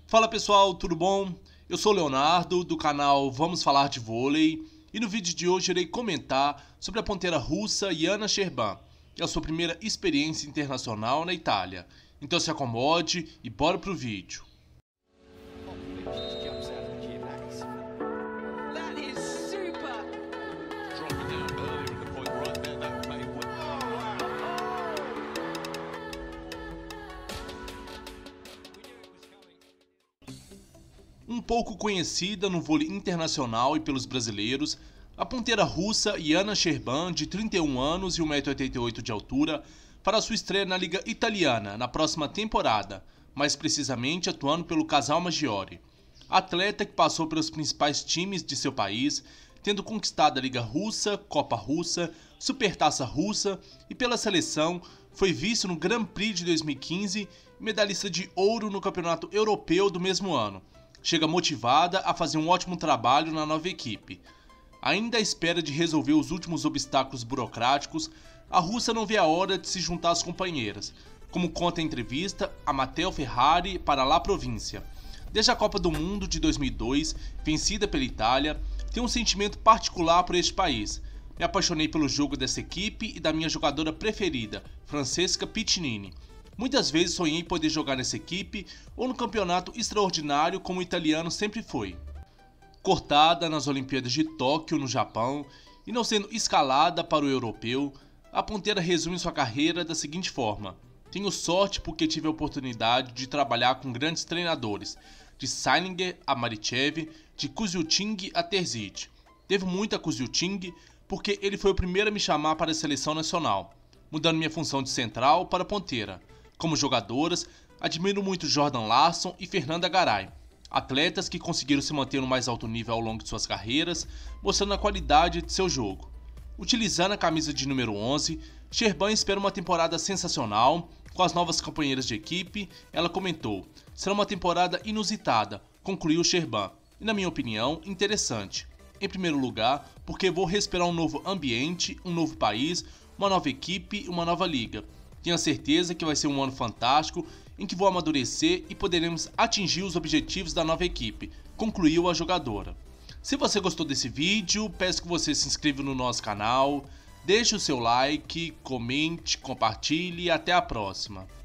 Fala pessoal, tudo bom? Eu sou o Leonardo, do canal Vamos Falar de Vôlei, e no vídeo de hoje irei comentar sobre a ponteira russa Yana Sherban, que é a sua primeira experiência internacional na Itália. Então se acomode e bora pro vídeo. Um pouco conhecida no vôlei internacional e pelos brasileiros, a ponteira russa Yana Sherban, de 31 anos e 1,88 m de altura, fará sua estreia na Liga Italiana na próxima temporada, mais precisamente atuando pelo Casal Maggiore. A atleta que passou pelos principais times de seu país, tendo conquistado a Liga Russa, Copa Russa, Supertaça Russa e pela seleção, foi vice no Grand Prix de 2015 e medalhista de ouro no Campeonato Europeu do mesmo ano. Chega motivada a fazer um ótimo trabalho na nova equipe. Ainda à espera de resolver os últimos obstáculos burocráticos, a russa não vê a hora de se juntar às companheiras, como conta em entrevista a Matteo Ferrari para La Província. Desde a Copa do Mundo de 2002, vencida pela Itália, tenho um sentimento particular por este país. Me apaixonei pelo jogo dessa equipe e da minha jogadora preferida, Francesca Piccinini. Muitas vezes sonhei poder jogar nessa equipe ou no campeonato extraordinário como o italiano sempre foi. Cortada nas Olimpíadas de Tóquio, no Japão, e não sendo escalada para o europeu, a ponteira resume sua carreira da seguinte forma: tenho sorte porque tive a oportunidade de trabalhar com grandes treinadores, de Seininger a Marichev, de Kuzyuchin a Terzic. Devo muito a Kuzyuchin porque ele foi o primeiro a me chamar para a seleção nacional, mudando minha função de central para ponteira. Como jogadoras, admiro muito Jordan Larsson e Fernanda Garay, atletas que conseguiram se manter no mais alto nível ao longo de suas carreiras, mostrando a qualidade de seu jogo. Utilizando a camisa de número 11, Sherban espera uma temporada sensacional. Com as novas companheiras de equipe, ela comentou: será uma temporada inusitada, concluiu Sherban, e na minha opinião, interessante. Em primeiro lugar, porque vou respirar um novo ambiente, um novo país, uma nova equipe e uma nova liga. Tenho a certeza que vai ser um ano fantástico em que vou amadurecer e poderemos atingir os objetivos da nova equipe, concluiu a jogadora. Se você gostou desse vídeo, peço que você se inscreva no nosso canal, deixe o seu like, comente, compartilhe e até a próxima.